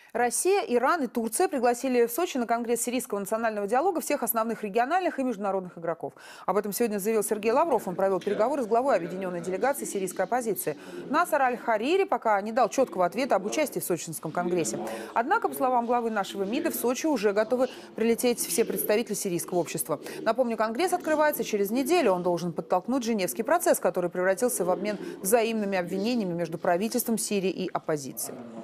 Россия, Иран и Турция пригласили в Сочи на Конгресс сирийского национального диалога всех основных региональных и международных игроков. Об этом сегодня заявил Сергей Лавров. Он провел переговоры с главой объединенной делегации сирийской оппозиции. Насар Аль-Харири пока не дал четкого ответа об участии в Сочинском конгрессе. Однако, по словам главы нашего МИДа, в Сочи уже готовы прилететь все представители сирийского общества. Напомню, конгресс открывается через неделю. Он должен подтолкнуть Женевский процесс, который превратился в обмен взаимными обвинениями между правительством Сирии и оппозицией.